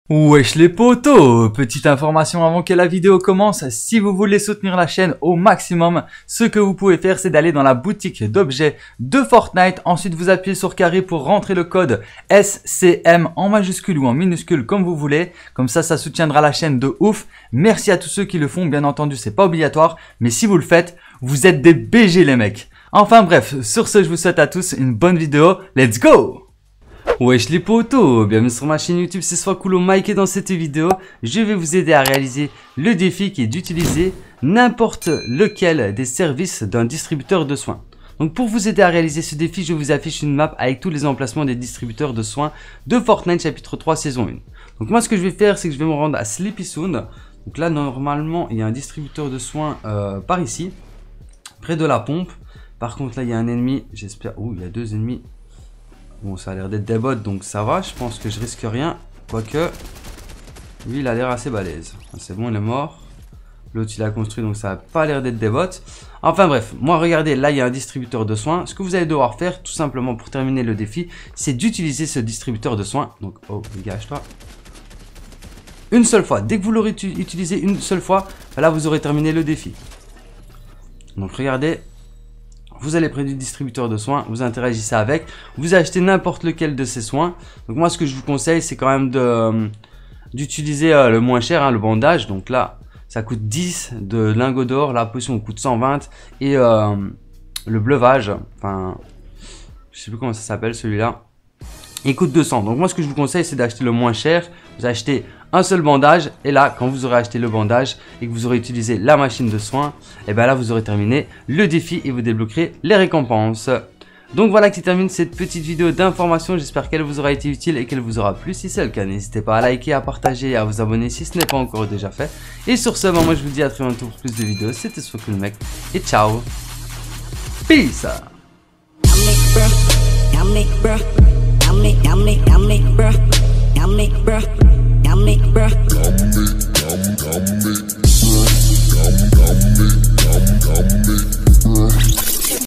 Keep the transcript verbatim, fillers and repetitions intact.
Wesh les potos, petite information avant que la vidéo commence, si vous voulez soutenir la chaîne au maximum, ce que vous pouvez faire c'est d'aller dans la boutique d'objets de Fortnite, ensuite vous appuyez sur carré pour rentrer le code S C M en majuscule ou en minuscule comme vous voulez, comme ça ça soutiendra la chaîne de ouf. Merci à tous ceux qui le font, bien entendu c'est pas obligatoire, mais si vous le faites, vous êtes des B G les mecs. Enfin bref, sur ce je vous souhaite à tous une bonne vidéo, let's go! Wesh les potos, bienvenue sur ma chaîne YouTube, c'est Swakulo Mike et dans cette vidéo, je vais vous aider à réaliser le défi qui est d'utiliser n'importe lequel des services d'un distributeur de soins. Donc pour vous aider à réaliser ce défi, je vous affiche une map avec tous les emplacements des distributeurs de soins de Fortnite chapitre trois saison un. Donc moi ce que je vais faire, c'est que je vais me rendre à Sleepy Sound. Donc là normalement il y a un distributeur de soins euh, par ici, près de la pompe. Par contre là il y a un ennemi, j'espère, ouh il y a deux ennemis. Bon, ça a l'air d'être des bots, donc ça va. Je pense que je risque rien. Quoique, lui, il a l'air assez balèze. C'est bon, il est mort. L'autre, il a construit, donc ça n'a pas l'air d'être des bots. Enfin bref, moi, regardez, là, il y a un distributeur de soins. Ce que vous allez devoir faire, tout simplement, pour terminer le défi, c'est d'utiliser ce distributeur de soins. Donc, oh, dégage-toi. Une seule fois. Dès que vous l'aurez utilisé une seule fois, là, vous aurez terminé le défi. Donc, regardez. Vous allez près du distributeur de soins, vous interagissez avec, vous achetez n'importe lequel de ces soins. Donc moi ce que je vous conseille c'est quand même de euh, d'utiliser euh, le moins cher, hein, le bandage. Donc là ça coûte dix de lingots d'or, la potion coûte cent vingt et euh, le bleuvage, enfin je sais plus comment ça s'appelle celui-là, il coûte deux cents. Donc moi ce que je vous conseille c'est d'acheter le moins cher. Vous achetez un seul bandage et là quand vous aurez acheté le bandage et que vous aurez utilisé la machine de soins, et bien là vous aurez terminé le défi et vous débloquerez les récompenses. Donc voilà qui termine cette petite vidéo d'information, j'espère qu'elle vous aura été utile et qu'elle vous aura plu. Si c'est le cas, n'hésitez pas à liker, à partager et à vous abonner si ce n'est pas encore déjà fait. Et sur ce, moi je vous dis à très bientôt pour plus de vidéos, c'était Swakulo Mike et ciao, peace. Yummy, bruh. Yummy, bruh.